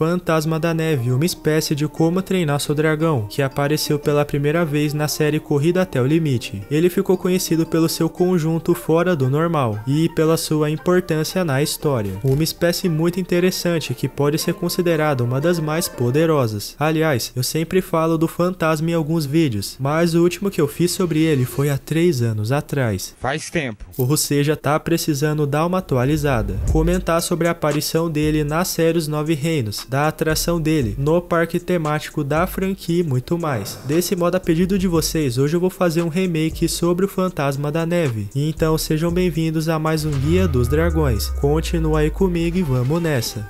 Fantasma da Neve, uma espécie de Como Treinar Seu Dragão, que apareceu pela primeira vez na série Corrida até o Limite. Ele ficou conhecido pelo seu conjunto fora do normal e pela sua importância na história. Uma espécie muito interessante que pode ser considerada uma das mais poderosas. Aliás, eu sempre falo do fantasma em alguns vídeos, mas o último que eu fiz sobre ele foi há 3 anos atrás. Faz tempo. Ou seja, tá precisando dar uma atualizada. Comentar sobre a aparição dele na série Os Nove Reinos, da atração dele no parque temático da franquia e muito mais. Desse modo, a pedido de vocês, hoje eu vou fazer um remake sobre o Fantasma da Neve. Então sejam bem-vindos a mais um Guia dos Dragões. Continua aí comigo e vamos nessa.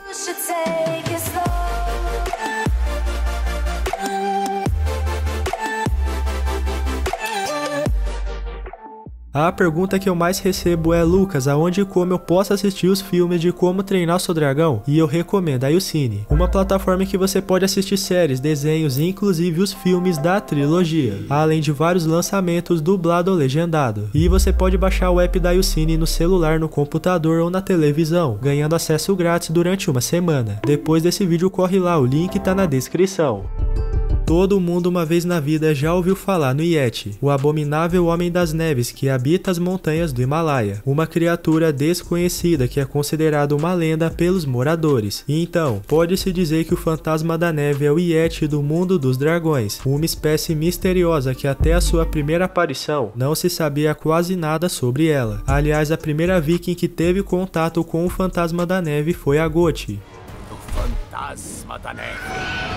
A pergunta que eu mais recebo é: Lucas, aonde e como eu posso assistir os filmes de Como Treinar Seu Dragão? E eu recomendo a YouCine, uma plataforma em que você pode assistir séries, desenhos e inclusive os filmes da trilogia, além de vários lançamentos dublado ou legendado. E você pode baixar o app da YouCine no celular, no computador ou na televisão, ganhando acesso grátis durante uma semana. Depois desse vídeo corre lá, o link tá na descrição. Todo mundo uma vez na vida já ouviu falar no Yeti, o abominável homem das neves que habita as montanhas do Himalaia, uma criatura desconhecida que é considerada uma lenda pelos moradores. E então, pode-se dizer que o Fantasma da Neve é o Yeti do mundo dos dragões, uma espécie misteriosa que até a sua primeira aparição não se sabia quase nada sobre ela. Aliás, a primeira viking que teve contato com o Fantasma da Neve foi a Goti. O Fantasma da Neve.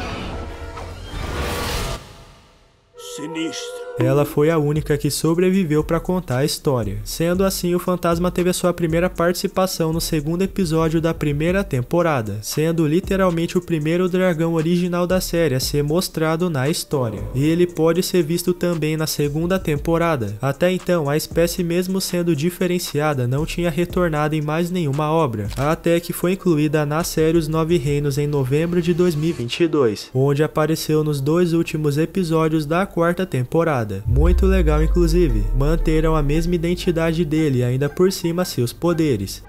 Sinistro. Ela foi a única que sobreviveu para contar a história. Sendo assim, o fantasma teve a sua primeira participação no segundo episódio da primeira temporada, sendo literalmente o primeiro dragão original da série a ser mostrado na história. E ele pode ser visto também na segunda temporada. Até então, a espécie, mesmo sendo diferenciada, não tinha retornado em mais nenhuma obra, até que foi incluída na série Os Nove Reinos em novembro de 2022, onde apareceu nos 2 últimos episódios da 4ª temporada. Muito legal, inclusive, manteram a mesma identidade dele e ainda por cima seus poderes.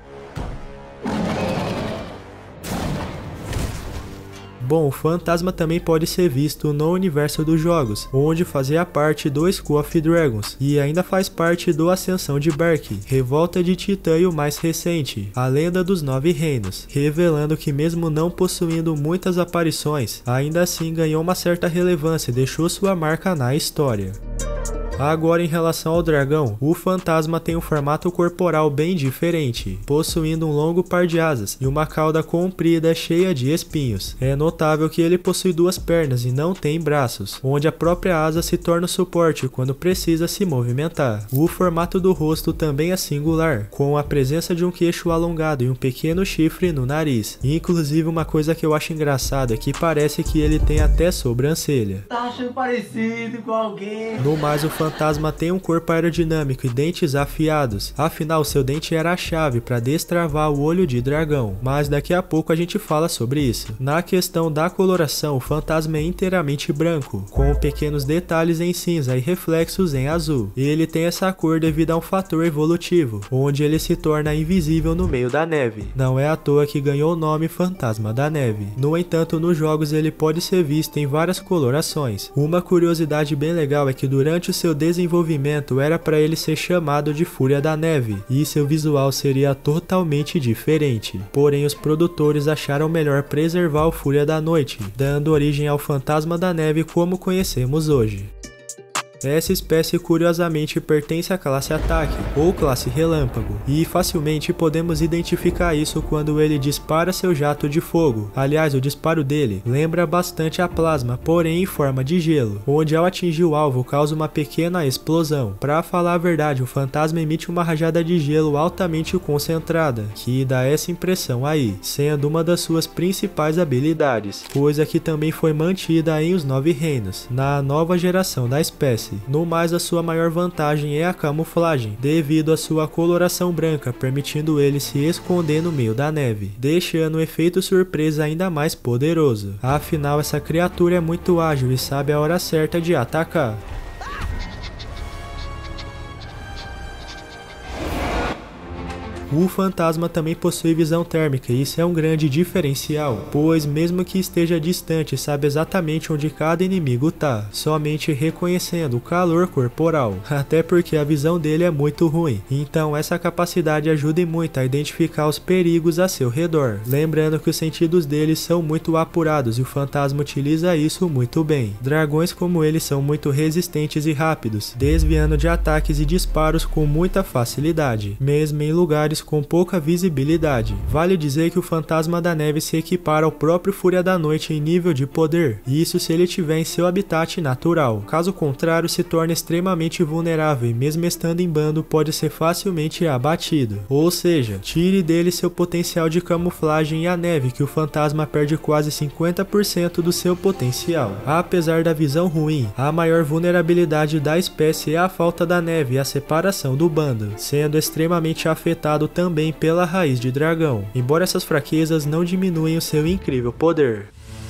Bom, o fantasma também pode ser visto no universo dos jogos, onde fazia parte do School of Dragons, e ainda faz parte do Ascensão de Berk, Revolta de Titã e o mais recente, A Lenda dos Nove Reinos, revelando que mesmo não possuindo muitas aparições, ainda assim ganhou uma certa relevância e deixou sua marca na história. Agora, em relação ao dragão, o fantasma tem um formato corporal bem diferente, possuindo um longo par de asas e uma cauda comprida cheia de espinhos. É notável que ele possui 2 pernas e não tem braços, onde a própria asa se torna o suporte quando precisa se movimentar. O formato do rosto também é singular, com a presença de um queixo alongado e um pequeno chifre no nariz. Inclusive, uma coisa que eu acho engraçada é que parece que ele tem até sobrancelha. Tá achando parecido com alguém? No mais, o fantasma tem um corpo aerodinâmico e dentes afiados, afinal seu dente era a chave para destravar o olho de dragão, mas daqui a pouco a gente fala sobre isso. Na questão da coloração, o fantasma é inteiramente branco, com pequenos detalhes em cinza e reflexos em azul. Ele tem essa cor devido a um fator evolutivo, onde ele se torna invisível no meio da neve. Não é à toa que ganhou o nome Fantasma da Neve. No entanto, nos jogos ele pode ser visto em várias colorações. Uma curiosidade bem legal é que durante o seu desenvolvimento era para ele ser chamado de Fúria da Neve, e seu visual seria totalmente diferente. Porém, os produtores acharam melhor preservar o Fúria da Noite, dando origem ao Fantasma da Neve como conhecemos hoje. Essa espécie curiosamente pertence à classe Ataque, ou classe Relâmpago, e facilmente podemos identificar isso quando ele dispara seu jato de fogo. Aliás, o disparo dele lembra bastante a plasma, porém em forma de gelo, onde ao atingir o alvo causa uma pequena explosão. Pra falar a verdade, o fantasma emite uma rajada de gelo altamente concentrada, que dá essa impressão aí, sendo uma das suas principais habilidades, coisa que também foi mantida em Os Nove Reinos, na nova geração da espécie. No mais, a sua maior vantagem é a camuflagem, devido à sua coloração branca, permitindo ele se esconder no meio da neve, deixando o efeito surpresa ainda mais poderoso. Afinal, essa criatura é muito ágil e sabe a hora certa de atacar. O fantasma também possui visão térmica e isso é um grande diferencial, pois mesmo que esteja distante sabe exatamente onde cada inimigo tá, somente reconhecendo o calor corporal, até porque a visão dele é muito ruim, então essa capacidade ajuda muito a identificar os perigos a seu redor, lembrando que os sentidos deles são muito apurados e o fantasma utiliza isso muito bem. Dragões como ele são muito resistentes e rápidos, desviando de ataques e disparos com muita facilidade, mesmo em lugares com pouca visibilidade. Vale dizer que o fantasma da neve se equipara ao próprio Fúria da Noite em nível de poder, isso se ele estiver em seu habitat natural, caso contrário se torna extremamente vulnerável e mesmo estando em bando pode ser facilmente abatido, ou seja, tire dele seu potencial de camuflagem e a neve que o fantasma perde quase 50% do seu potencial. Apesar da visão ruim, a maior vulnerabilidade da espécie é a falta da neve e a separação do bando, sendo extremamente afetado também pela raiz de dragão, embora essas fraquezas não diminuem o seu incrível poder.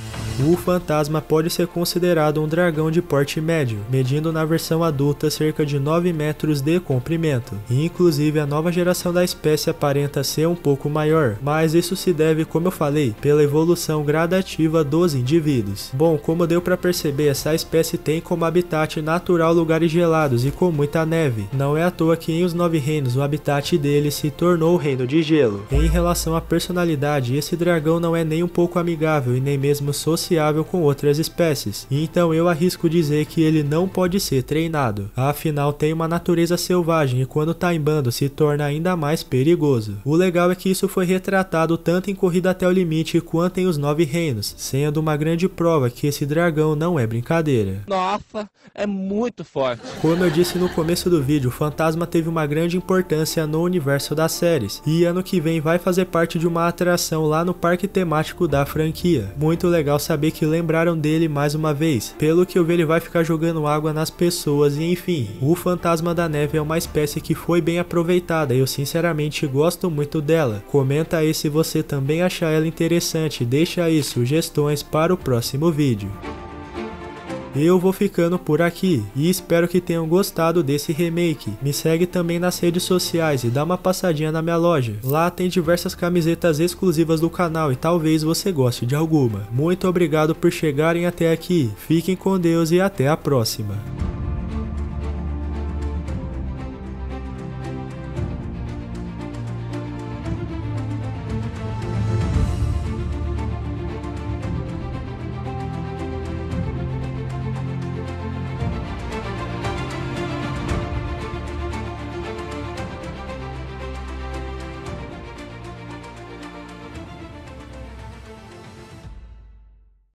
O fantasma pode ser considerado um dragão de porte médio, medindo na versão adulta cerca de 9 metros de comprimento, e inclusive a nova geração da espécie aparenta ser um pouco maior, mas isso se deve, como eu falei, pela evolução gradativa dos indivíduos. Bom, como deu para perceber, essa espécie tem como habitat natural lugares gelados e com muita neve, não é à toa que em Os Nove Reinos o habitat dele se tornou o Reino de Gelo. Em relação à personalidade, esse dragão não é nem um pouco amigável e nem mesmo sociável com outras espécies, então eu arrisco dizer que ele não pode ser treinado, afinal tem uma natureza selvagem e quando tá em bando se torna ainda mais perigoso. O legal é que isso foi retratado tanto em Corrida até o Limite quanto em Os Nove Reinos, sendo uma grande prova que esse dragão não é brincadeira. Nossa, é muito forte. Como eu disse no começo do vídeo, o fantasma teve uma grande importância no universo das séries, e ano que vem vai fazer parte de uma atração lá no parque temático da franquia. Muito legal saber que lembraram dele mais uma vez, pelo que eu vi ele vai ficar jogando água nas pessoas e enfim, o fantasma da neve é uma espécie que foi bem aproveitada e eu sinceramente gosto muito dela. Comenta aí se você também achar ela interessante e deixa aí sugestões para o próximo vídeo. Eu vou ficando por aqui e espero que tenham gostado desse remake. Me segue também nas redes sociais e dá uma passadinha na minha loja. Lá tem diversas camisetas exclusivas do canal e talvez você goste de alguma. Muito obrigado por chegarem até aqui. Fiquem com Deus e até a próxima.